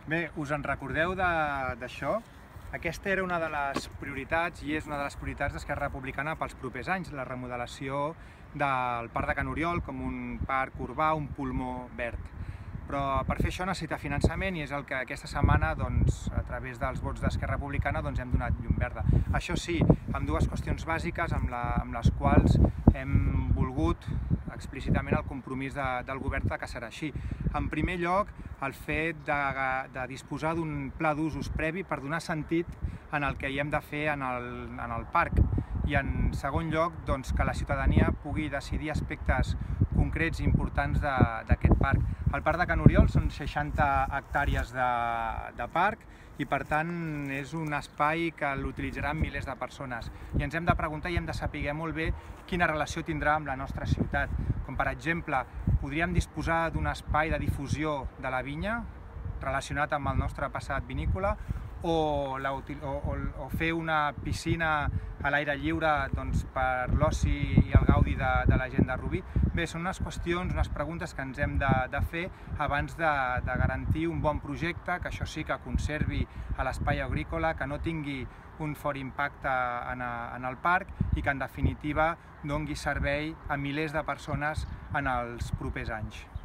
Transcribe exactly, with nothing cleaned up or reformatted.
Bé, us en recordeu d'això? Aquesta era una de les prioritats i és una de les prioritats d'Esquerra Republicana pels propers anys, la remodelació del Parc de Can Oriol com un parc urbà, un pulmó verd. Però per fer això necessita finançament i és el que aquesta setmana, doncs, a través dels vots d'Esquerra Republicana, doncs, hem donat llum verda. Això sí, amb dues qüestions bàsiques amb, la, amb les quals hem volgut explícitament el compromís de, del govern de que serà així. En primer lloc, el fet de, de disposar d'un pla d'usos previ per donar sentit en el que hi hem de fer en el, en el parc. I en segon lloc, doncs, que la ciutadania pugui decidir aspectes concrets i importants d'aquest parc. El Parc de Can Oriol són seixanta hectàrees de, de parc i per tant és un espai que l'utilitzaran milers de persones. I ens hem de preguntar i hem de saber molt bé quina relació tindrà amb la nostra ciutat. Com per exemple, podríem disposar d'un espai de difusió de la vinya relacionat amb el nostre passat vinícola o, la, o, o, o fer una piscina a l'aire lliure, doncs, per l'oci i el gaudi de, de la gent de Rubí. Bé, són unes qüestions, unes preguntes que ens hem de, de fer abans de, de garantir un bon projecte, que això sí que conservi l'espai agrícola, que no tingui un fort impacte en, en el parc i que en definitiva doni servei a milers de persones en els propers anys.